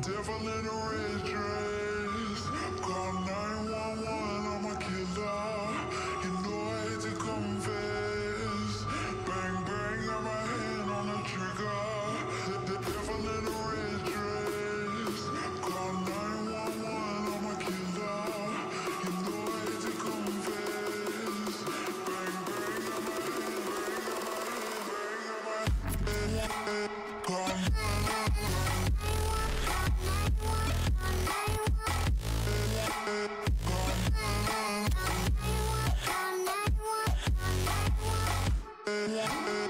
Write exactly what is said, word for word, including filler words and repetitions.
devil in a red dress. Call nine one one, I'm a killer. You know I hate to confess. Bang bang, got my hand on the trigger. The, the devil in a red dress. Call nine one one, I'm a killer. You know I hate to confess. Bang bang, got my hand, bang, got my hand, bang, got my hand. Call yeah.